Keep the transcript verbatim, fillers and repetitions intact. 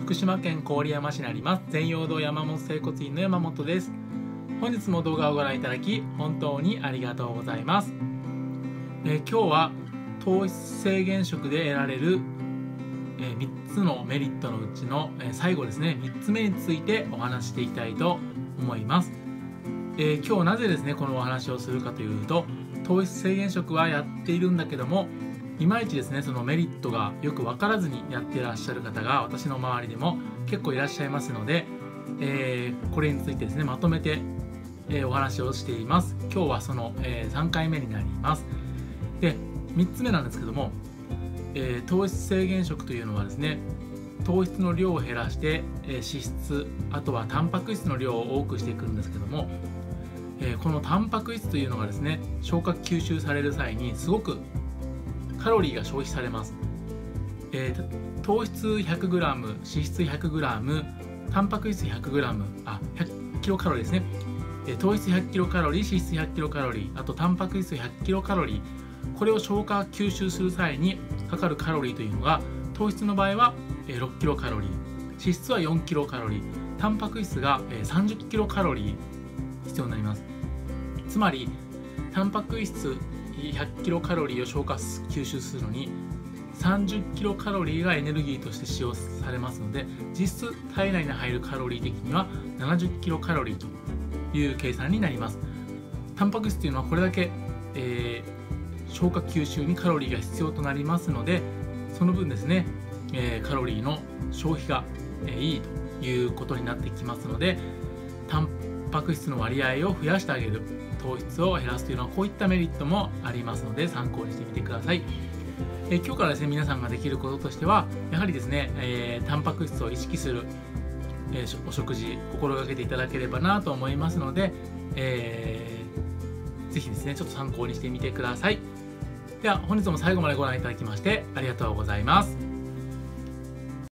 福島県郡山市にあります全陽堂山本整骨院の山本です。本日も動画をご覧いただき本当にありがとうございます。えー、今日は糖質制限食で得られる、えー、みっつのメリットのうちの、えー、最後ですねみっつめについてお話していきたいと思います。えー、今日なぜですねこのお話をするかというと、糖質制限食はやっているんだけどもいまいちですねそのメリットがよく分からずにやっていらっしゃる方が私の周りでも結構いらっしゃいますので、えー、これについてですねまとめて、えー、お話をしています。今日はその、えー、さんかいめになります。でみっつめなんですけども、えー、糖質制限食というのはですね糖質の量を減らして、えー、脂質あとはタンパク質の量を多くしていくんですけども、えー、このタンパク質というのがですね消化吸収される際にすごくカロリーが消費されます。えー、糖質 ひゃくグラム、脂質 ひゃくグラム、タンパク質 ひゃくグラム、あ、ひゃくキロカロリーですね。えー、糖質 ひゃくキロカロリー、脂質 ひゃくキロカロリー、あとタンパク質 ひゃくキロカロリー、これを消化吸収する際にかかるカロリーというのが、糖質の場合はろっキロカロリー、脂質はよんキロカロリー、タンパク質がさんじゅっキロカロリー必要になります。つまりタンパク質ひゃくキロカロリーを消化吸収するのにさんじゅっキロカロリーがエネルギーとして使用されますので、実質体内に入るカロリー的にはななじゅっキロカロリーという計算になります。タンパク質というのはこれだけ、えー、消化吸収にカロリーが必要となりますので、その分ですね、えー、カロリーの消費が、えー、いいということになってきますので、タンパク質の割合を増やしてあげる、糖質を減らすというのはこういったメリットもありますので参考にしてみてください。えー、今日からですね皆さんができることとしてはやはりですね、えー、タンパク質を意識する、えー、お食事心がけていただければなと思いますので、えー、ぜひですねちょっと参考にしてみてください。では本日も最後までご覧いただきましてありがとうございます。